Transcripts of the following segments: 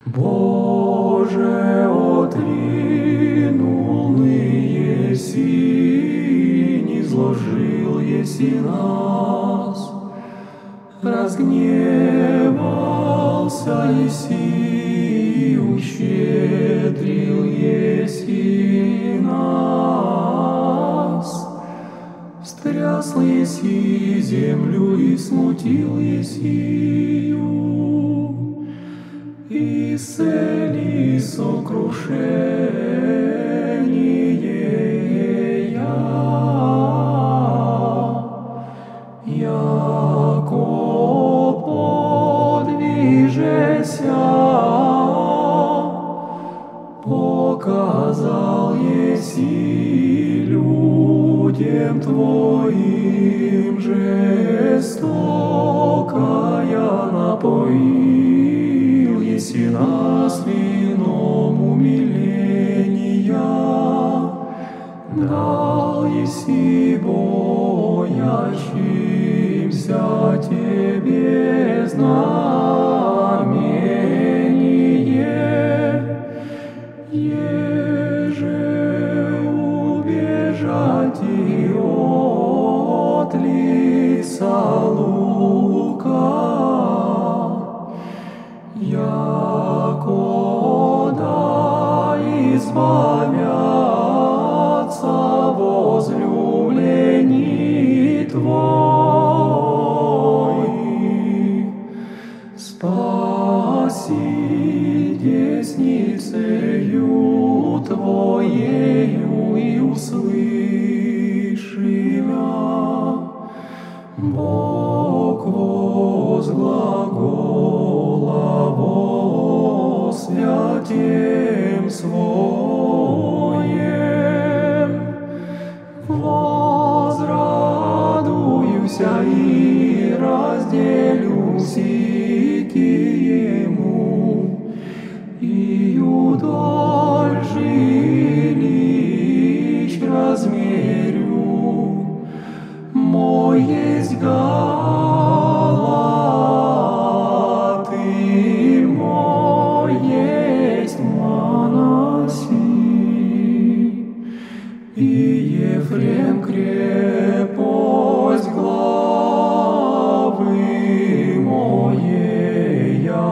Боже, отринул еси, низложил еси нас, разгневался еси, ущедрил еси нас, встрясл еси землю и смутил есию. Исцели сокрушение яко подвижеся, показал еси людям Твоим жестокая напоил еси нас вином умиления, дал еси боящимся Тебе знамение, еже убежать и от лица лука, якода избавятся возлюблени Твои. Спаси десницею Твоею и услыши мя, Бог возглагола святем Своем. Возрадуюся и разделюсь Ему, и удаль жилищ размерю, мой есть Галат, и мой есть Манаси, и Ефрем крепость главы моея,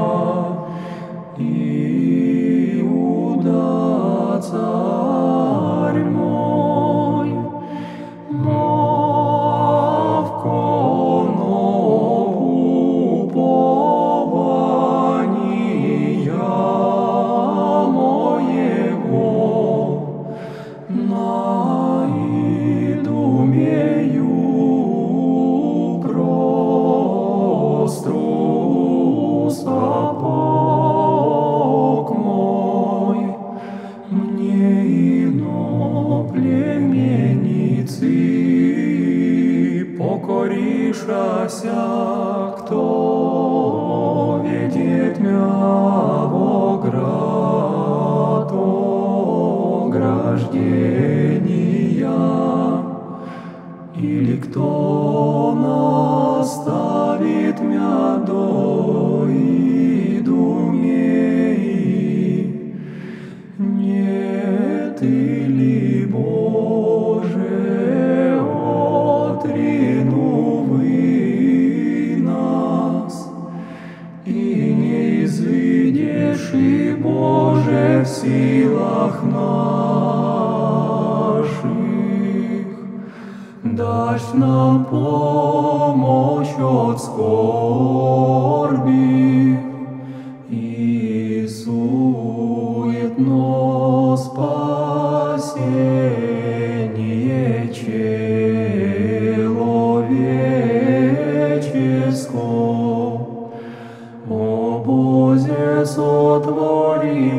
Иуда царь мой, покоришася, кто ведет мя во град ограждения, или кто наставит мя до идумей, нет или Боже, отрину вы нас, и не извидишь, и Боже, в силах наших, дашь нам помощь от скорби и суетно спасение человеческого. О Бозе, сотвори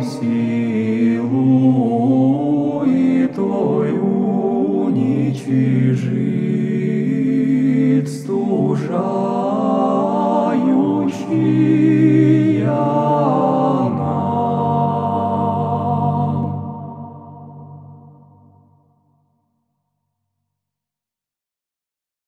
силу и Твою уничижит стужающий.